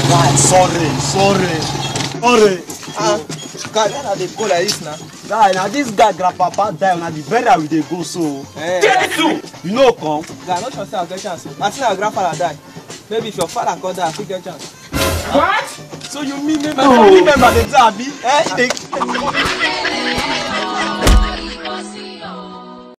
Guy, sorry. Guy, where are they go like this now? Guy, now this guy grandpapa die, now the burial we dey go so. You know come? Guy, not sure say I get chance. I think our grandfather die. Maybe if your father come die, I fit get chance. What? So you mean my family member dey die, abi?